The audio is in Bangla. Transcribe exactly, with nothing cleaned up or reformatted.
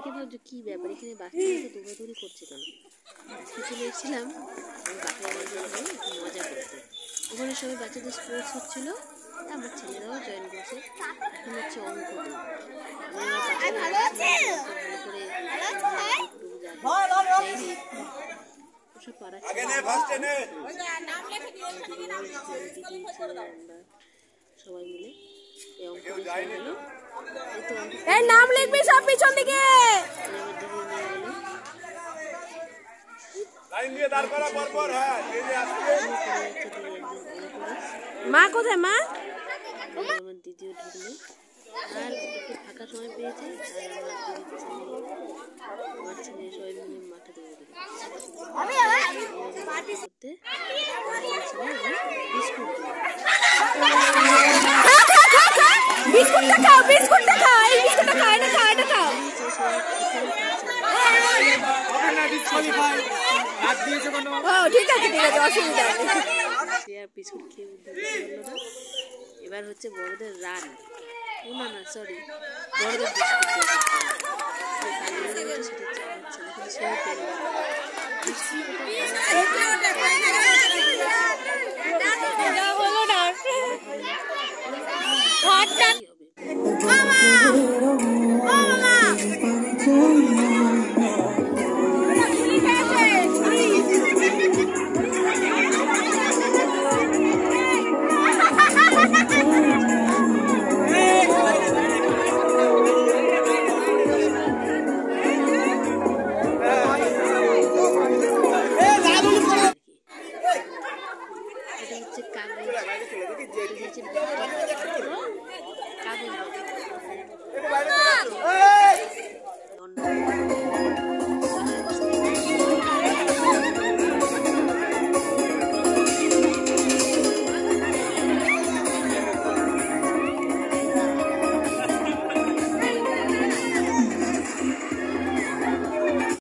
দেখে ভাবছো কি ব্যাপার, এখানে বাচ্চারা তো দৌড়াদৌড়ি করছে কেন? আজকে চলে এসেছিলাম আমি বাচ্চাদের মজা করতে। ওখানে সবাই বাচ্চাদের স্পোর্টস হচ্ছিলো, আমার ছেলেরাও জয়েন করছে। এখন হচ্ছে অঙ্ক দৌড়। ভালো করে ওসব পাড়া সবাই মিলে এই অঙ্ক হলো। এই নাম লিখবি সব পিছন দিকে। মা কোথায়? মা আমার দিদিও ঢুকলো, আর একটু ফাঁকা সময় পেয়েছে, আর আমার দিদির ছেলে আমার ছেলে সবাই মিলে মাঠে দৌড়ে দিল করতে। বিস্কুটটা খাও, বিস্কুটটা খাও, এই বিস্কুটটা খাও, এটা খাও, এটা খাও। ও ঠিক আছে, ঠিক আছে, অসুবিধা নেই। সে আর বিস্কুট খেয়ে উঠতে পারলো না। এবার হচ্ছে বড়দের রান। ও না না সরি, বড়দের বিস্কুট সেটা চালাচ্ছে না, কিন্তু সে পেল কাগজ কাগজ